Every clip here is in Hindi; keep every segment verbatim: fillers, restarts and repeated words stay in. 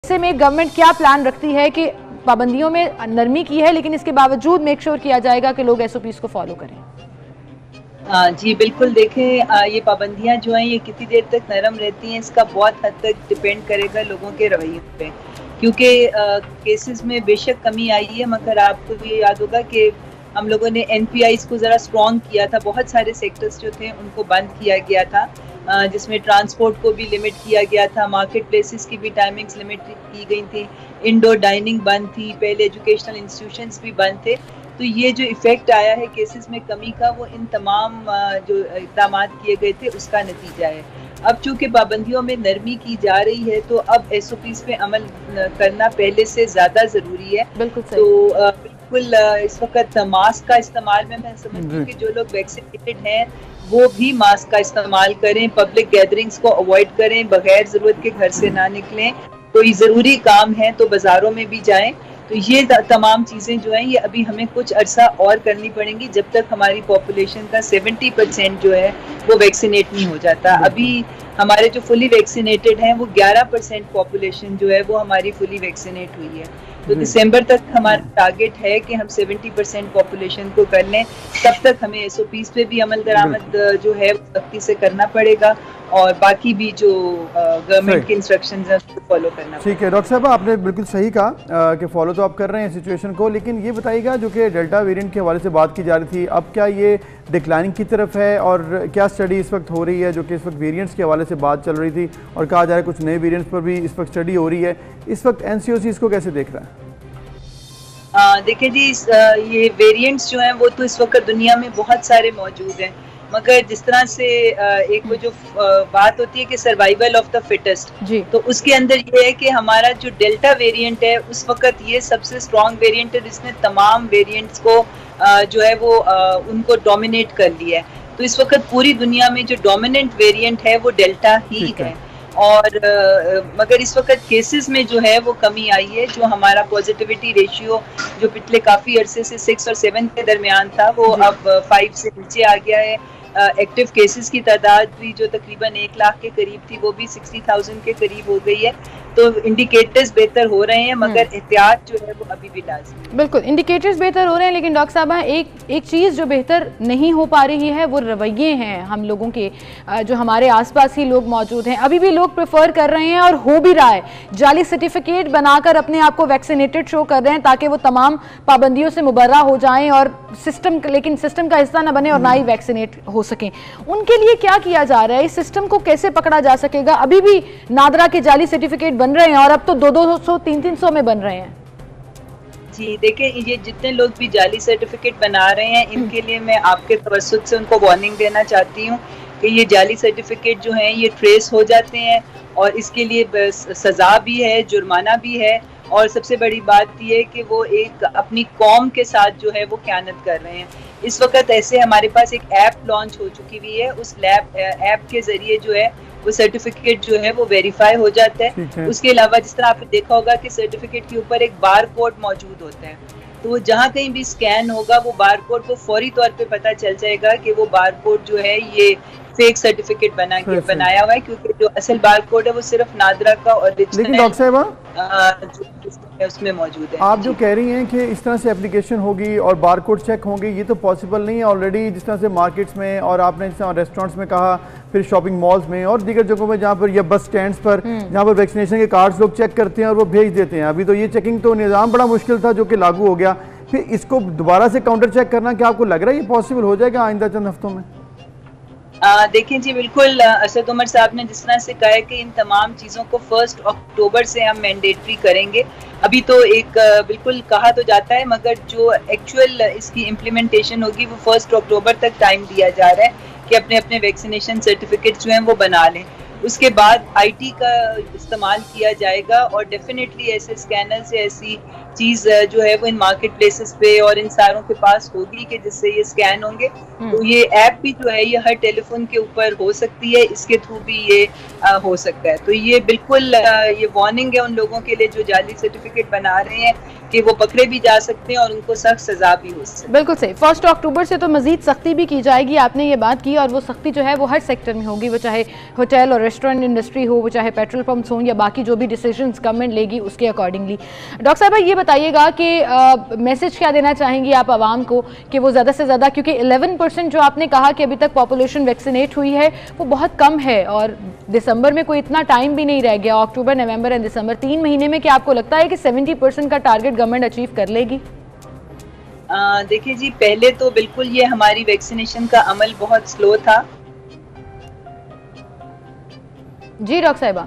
ऐसे में गवर्नमेंट क्या प्लान रखती है कि पाबंदियों में नरमी की है लेकिन इसके बावजूद मेक श्योर किया जाएगा कि लोग एसओपीज को फॉलो करें? आ, जी बिल्कुल, देखें आ, ये पाबंदियां जो हैं ये कितनी देर तक नरम रहती हैं इसका बहुत हद तक डिपेंड करेगा लोगों के रवैये पे, क्योंकि केसेस में बेशक कमी आई है मगर आपको ये याद होगा कि हम लोगों ने एनपीआईज को ज़रा स्ट्रॉन्ग किया था, बहुत सारे सेक्टर्स जो थे उनको बंद किया गया था, आ, जिसमें ट्रांसपोर्ट को भी लिमिट किया गया था, मार्केट प्लेसेस की भी टाइमिंग्स लिमिट की गई थी, इंडोर डाइनिंग बंद थी, पहले एजुकेशनल इंस्टीट्यूशंस भी बंद थे। तो ये जो इफ़ेक्ट आया है केसेस में कमी का वो इन तमाम जो इक़दाम किए गए थे उसका नतीजा है। अब चूँकि पाबंदियों में नरमी की जा रही है तो अब एसओपीज़ पे अमल करना पहले से ज़्यादा ज़रूरी है। बिल्कुल सही। तो बिल्कुल इस वक्त मास्क का इस्तेमाल में मैं समझती हूँ कि जो लोग वैक्सीनेटेड हैं वो भी मास्क का इस्तेमाल करें, पब्लिक गैदरिंग्स को अवॉइड करें, बगैर ज़रूरत के घर से ना निकलें, कोई ज़रूरी काम है तो बाज़ारों में भी जाएं। तो ये तमाम चीज़ें जो हैं ये अभी हमें कुछ अरसा और करनी पड़ेंगी जब तक हमारी पॉपुलेशन का सत्तर परसेंट जो है वो वैक्सीनेट नहीं हो जाता। अभी हमारे जो फुली वैक्सीनेटेड हैं वो ग्यारह परसेंट पॉपुलेशन जो है वो हमारी फुली वैक्सीनेट हुई है। तो दिसंबर तक हमारा टारगेट है कि हम सत्तर परसेंट पॉपुलेशन को कर लें, तब तक हमें एसओपीज पे भी अमल दरामद जो है सख्ती से करना पड़ेगा और बाकी भी जो गवर्नमेंट के इंस्ट्रक्शंस हैं उसको फॉलो करना। ठीक है डॉक्टर साहब, आपने बिल्कुल सही कहा कि फॉलो तो आप कर रहे हैं सिचुएशन को, लेकिन ये बताइएगा जो कि डेल्टा वेरिएंट के हवाले से बात की जा रही थी, अब क्या ये डिक्लाइनिंग की तरफ है और क्या स्टडी इस वक्त हो रही है जो कि इस वक्त वेरिएंट्स के हवाले से बात चल रही थी और कहा जा रहा है कुछ नए वेरिएंट्स पर भी इस वक्त स्टडी हो रही है, इस वक्त एनसीओसी इसको कैसे देख रहा है? देखिए जी, इस, आ, ये वेरिएंट्स जो हैं वो तो इस वक्त दुनिया में बहुत सारे मौजूद हैं, मगर जिस तरह से आ, एक वो जो आ, बात होती है कि सर्वाइवल ऑफ द फिटेस्ट, तो उसके अंदर ये है कि हमारा जो डेल्टा वेरिएंट है उस वक्त ये सबसे स्ट्रॉन्ग वेरिएंट है जिसने तमाम वेरिएंट्स को आ, जो है वो आ, उनको डोमिनेट कर लिया है। तो इस वक्त पूरी दुनिया में जो डोमिनेंट वेरिएंट है वो डेल्टा ही है और uh, मगर इस वक्त केसेस में जो है वो कमी आई है। जो हमारा पॉजिटिविटी रेशियो जो पिछले काफ़ी अरसे से सिक्स और सेवन के दरमियान था वो अब फाइव से नीचे आ गया है। एक्टिव uh, केसेस की तादाद भी जो तकरीबन एक लाख के करीब थी वो भी सिक्सटी थाउजेंड के करीब हो गई है। तो इंडिकेटर्स बेहतर हो रहे हैं मगर एहतियात जो है वो अभी भी लाज़मी है। बिल्कुल इंडिकेटर्स बेहतर हो रहे हैं, लेकिन डॉक्टर साहब एक एक चीज़ जो बेहतर नहीं हो पा रही है वो रवैये हैं हम लोगों के, जो हमारे आसपास ही लोग मौजूद हैं। अभी भी लोग प्रेफर कर रहे हैं और हो भी रहा है, जाली सर्टिफिकेट बनाकर अपने आप को वैक्सीनेटेड शो कर रहे हैं ताकि वो तमाम पाबंदियों से मुबर्रा हो जाएं और सिस्टम लेकिन सिस्टम का हिस्सा न बने और ना ही वैक्सीनेट हो सकें। उनके लिए क्या किया जा रहा है? इस सिस्टम को कैसे पकड़ा जा सकेगा? अभी भी नादरा के जाली सर्टिफिकेट बन रहे हैं और अब तो दो दो सौ तीन तीन सौ में बन रहे हैं। जी देखिए, ये जितने लोग भी जाली सर्टिफिकेट बना रहे हैं इनके लिए मैं आपके तवज्जुह से उनको वार्निंग देना चाहती हूँ कि ये जाली सर्टिफिकेट जो हैं ये ट्रेस हो जाते हैं और इसके लिए सज़ा भी है, जुर्माना भी है और सबसे बड़ी बात ये है कि वो एक अपनी कौम के साथ जो है वो ख़यानत कर रहे हैं। इस वक्त ऐसे हमारे पास एक ऐप लॉन्च हो चुकी हुई है, उस लैब ऐप के ज़रिए जो है वो सर्टिफिकेट जो है वो वेरीफाई हो जाता है, है। उसके अलावा जिस तरह आपने देखा होगा कि सर्टिफिकेट के ऊपर एक बार कोड मौजूद होता है, तो वो जहाँ कहीं भी स्कैन होगा वो बार कोड को फौरी तौर पे पता चल जाएगा कि वो बार कोड जो है ये फेक सर्टिफिकेट बना के बनाया हुआ है, क्योंकि जो असल बार कोड है वो सिर्फ नादरा का ओरिजिनल डॉक्टर साहब उसमें मौजूद है। आप जो कह रही हैं कि इस तरह से एप्लीकेशन होगी और बारकोड चेक होंगे, ये तो पॉसिबल नहीं है ऑलरेडी। जिस तरह से मार्केट्स में और आपने जिस तरह रेस्टोरेंट्स में कहा, फिर शॉपिंग मॉल्स में और दीगर जगहों में जहाँ पर या बस स्टैंड्स पर जहाँ पर वैक्सीनेशन के कार्ड्स लोग चेक करते हैं और वो भेज देते हैं। अभी तो ये चेकिंग तो निज़ाम बड़ा मुश्किल था जो कि लागू हो गया, फिर इसको दोबारा से काउंटर चेक करना क्या आपको लग रहा है ये पॉसिबल हो जाएगा आइंदा चंद हफ्तों में? देखें जी, बिल्कुल असद उमर साहब ने जिस तरह से कहा है कि इन तमाम चीज़ों को फर्स्ट अक्टूबर से हम मैंडेटरी करेंगे। अभी तो एक बिल्कुल कहा तो जाता है मगर जो एक्चुअल इसकी इम्प्लीमेंटेशन होगी वो फर्स्ट अक्टूबर तक टाइम दिया जा रहा है कि अपने अपने वैक्सीनेशन सर्टिफिकेट जो हैं वो बना लें। उसके बाद आईटी का इस्तेमाल किया जाएगा और डेफिनेटली ऐसे स्कैनर से ऐसी चीज जो है वो इन मार्केट प्लेसेस पे और इन सारों के पास होगी कि जिससे ये स्कैन होंगे। तो ये ऐप भी जो है ये हर टेलीफोन के ऊपर हो सकती है, इसके थ्रू भी ये आ, हो सकता है। तो ये बिल्कुल आ, ये वार्निंग है उन लोगों के लिए जो जाली सर्टिफिकेट बना रहे हैं कि वो पकड़े भी जा सकते हैं और उनको सख्त सजा भी हो सकती है। बिल्कुल सही। फर्स्ट अक्टूबर से तो मजीद सख्ती भी की जाएगी, आपने ये बात की, और वो सख्ती जो है वो हर सेक्टर में होगी, वो चाहे होटल और रेस्टोरेंट इंडस्ट्री हो, वो चाहे पेट्रोल पंप्स हों, या बाकी जो भी डिसीजंस गवर्नमेंट लेगी उसके अकॉर्डिंगली। डॉक्टर साहब ये बताइएगा कि मैसेज क्या देना चाहेंगी आप आवाम को कि वो ज़्यादा से ज़्यादा, क्योंकि इलेवन परसेंट जो आपने कहा कि अभी तक पॉपुलेशन वैक्सीनेट हुई है वो बहुत कम है, और दिसंबर में कोई इतना टाइम भी नहीं रह गया, अक्टूबर नवंबर एंड दिसंबर तीन महीने में, क्या आपको लगता है कि सेवेंटी परसेंट का टारगेट गवर्नमेंट अचीव कर लेगी? देखिए जी, पहले तो बिल्कुल ये हमारी वैक्सीनेशन का अमल बहुत स्लो था। जी डॉक्टर साहिबा,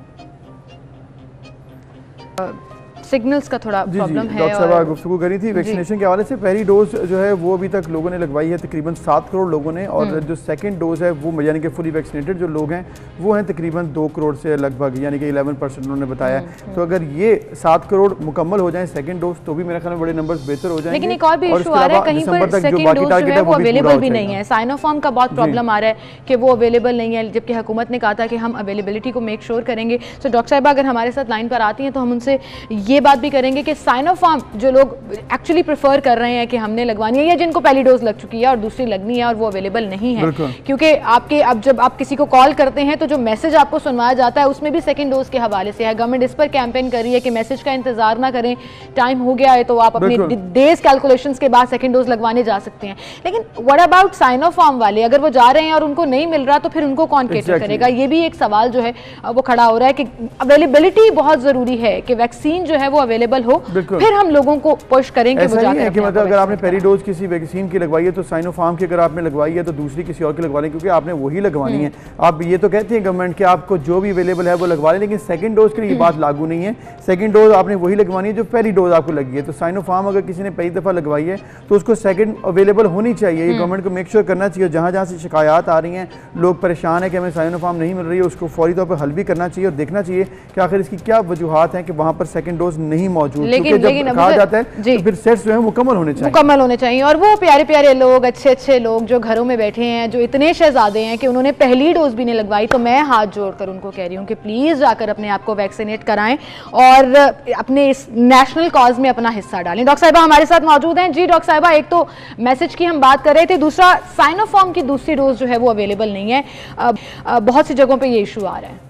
सिग्नल्स का थोड़ा प्रॉब्लम है। डॉक्टर साहब गुफ्तगू करी थी वैक्सीनेशन के हवाले से। पहली डोज जो है वो अभी तक लोगों ने लगवाई है तकरीबन सात करोड़ लोगों ने, और जो सेकंड डोज है वो यानी कि फुली वैक्सीनेटेड जो लोग हैं वो हैं तकरीबन दो करोड़ से लगभग, यानी कि इलेवन परसेंट उन्होंने बताया। तो अगर ये सात करोड़ मुकम्मल हो जाए सेकंड डोज तो भी मेरे ख्याल में बड़े नंबर्स बेहतर हो जाएंगे। लेकिन एक और भी इशू आ रहा है, कहीं पर सेकंड डोज जो है वो अवेलेबल भी नहीं है। साइनोफार्म का बहुत प्रॉब्लम आ रहा है कि वो अवेलेबल नहीं है, जबकि हुकूमत ने कहा था कि हम अवेलेबिलिटी को मेक श्योर करेंगे। तो डॉक्टर साहब अगर हमारे साथ लाइन पर आती हैं तो हम उनसे ये बात भी करेंगे कि साइनोफार्म जो लोग एक्चुअली प्रेफर कर रहे हैं कि हमने लगवानी है, या जिनको पहली डोज लग चुकी है और दूसरी लगनी है और वो अवेलेबल नहीं है, क्योंकि आपके अब जब आप किसी को कॉल करते हैं तो जो मैसेज आपको सुनवाया जाता है उसमें भी सेकंड डोज के हवाले से है। गवर्नमेंट इस पर कैंपेन कर रही है कि मैसेज का इंतजार ना करें, टाइम हो गया है तो आप अपने डेज कैलकुलेशंस के बाद सेकंड डोज लगवाने जा सकते हैं। लेकिन व्हाट अबाउट साइनोफार्म वाले, अगर वो जा रहे हैं और उनको नहीं मिल रहा तो फिर उनको कौन केटर करेगा? ये भी एक सवाल जो है वो खड़ा हो रहा है कि अवेलेबिलिटी बहुत जरूरी है कि वैक्सीन जो है वो अवेलेबल हो, फिर हम लोगों को पुश करेंगे। ऐसा नहीं है कि मतलब अगर आपने पहली डोज किसी वैक्सीन की लगवाई है तो साइनोफार्म की अगर आपने लगवाई है तो दूसरी किसी और की लगवा लें, क्योंकि आपने वही लगवानी है। आप ये तो कहते हैं गवर्नमेंट कि आपको जो भी अवेलेबल है वो लगवा लें, लेकिन सेकंड डोज के लिए ये बात लागू नहीं है। सेकंड डोज आपने वही लगवानी है जो पहली डोज आपको लगी है। तो साइनोफार्म अगर किसी ने पहली दफा लगवाई है तो उसको सेकंड अवेलेबल होनी चाहिए। ये गवर्नमेंट को मेक श्योर करना चाहिए। जहां जहां से शिकायत आ रही हैं, लोग परेशान है कि हमें साइनोफार्म नहीं मिल रही है, उसको फौरी तौर पर हल भी करना चाहिए और देखना चाहिए कि आखिर इसकी क्या वजूहात हैं कि वहां पर सेकंड डोज नहीं मौजूद। क्योंकि जब कहा जाता है तो फिर सेट्स जो है मुकम्मल होने चाहिए, मुकम्मल होने चाहिए। और वो प्यारे प्यारे लोग, अच्छे अच्छे लोग जो घरों में बैठे हैं, जो इतने शहजादे हैं कि उन्होंने पहली डोज भी नहीं लगवाई, तो मैं हाथ जोड़कर उनको कह रही हूँ कि प्लीज जाकर अपने आप को वैक्सीनेट कराएं और अपने इस नेशनल कॉज में अपना हिस्सा डालें। डॉक्टर साहिबा हमारे साथ मौजूद हैं। जी डॉक्टर साहिबा, एक तो मैसेज की हम बात कर रहे थे, दूसरा साइनोफार्म की दूसरी डोज जो है वो अवेलेबल नहीं है। बहुत सी जगहों पर ये इशू आ रहा है।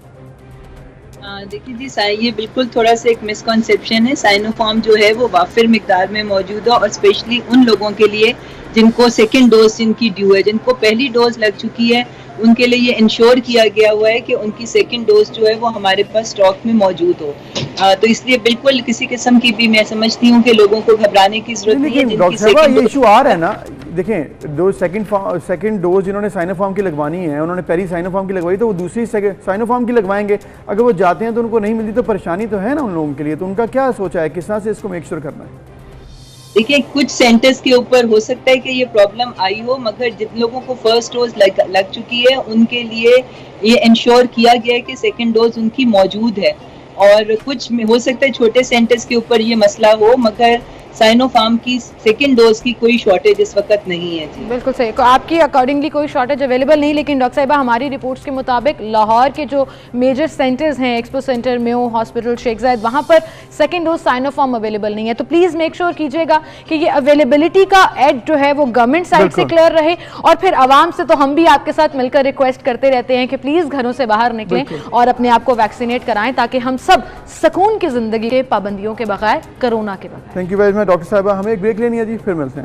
देखिए जी, ये बिल्कुल थोड़ा सा एक मिसकॉन्सेप्शन है। साइनोफार्म जो है वो वाफिर मिकदार में मौजूद है, और स्पेशली उन लोगों के लिए जिनको सेकेंड डोज जिनकी ड्यू है, जिनको पहली डोज लग चुकी है, उनके लिए ये इंश्योर किया गया हुआ है कि उनकी सेकेंड डोज जो है वो हमारे पास स्टॉक में मौजूद हो। आ, तो इसलिए बिल्कुल किसी किस्म की भी मैं समझती हूँ कि लोगों को घबराने की जरूरत नहीं है। जिनकी सेकंड ये इशू आ रहा है ना, देखें दो सेकंड सेकंड डोज जिन्होंने साइनोफार्म की लगवानी है, उन्होंने पहली साइनोफार्म की लगवाई तो वो दूसरी साइनोफार्म की लगवाएंगे। अगर वो जाते हैं तो उनको नहीं मिलती तो परेशानी तो है ना उन लोगों के लिए। तो उनका क्या सोचा है, किस तरह से इसको मेक श्योर करना है? देखिए, कुछ सेंटर्स के ऊपर हो सकता है कि ये प्रॉब्लम आई हो, मगर जिन लोगों को फर्स्ट डोज लग, लग चुकी है उनके लिए ये इंश्योर किया गया है कि सेकंड डोज उनकी मौजूद है। और कुछ हो सकता है छोटे सेंटर्स के ऊपर ये मसला हो, मगर साइनोफार्म की सेकंड डोज की कोई शॉर्टेज इस वक्त नहीं है जी। बिल्कुल सही, आपकी अकॉर्डिंगली कोई शॉर्टेज अवेलेबल नहीं। लेकिन डॉक्टर साहिबा हमारी रिपोर्ट्स के मुताबिक लाहौर के जो मेजर सेंटर्स हैं, expo centre, Mayo hospital, Sheikh Zayed, वहाँ पर सेकंड डोज साइनोफार्म अवेलेबल नहीं है। तो प्लीज़ मेक श्योर कीजिएगा कि ये अवेलेबिलिटी का एड जो है वो गवर्नमेंट साइड से क्लियर रहे। और फिर आवाम से तो हम भी आपके साथ मिलकर रिक्वेस्ट करते रहते हैं कि प्लीज़ घरों से बाहर निकलें और अपने आप को वैक्सीनेट कराएं, ताकि हम सब सुकून की जिंदगी के पाबंदियों के बगैर, कोरोना के बगैर। Thank you very much doctor साहिबा। हमें एक ब्रेक लेनी है जी, फिर मिलते हैं।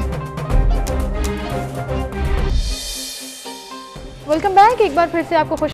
Welcome back. एक बार फिर से आपको खुश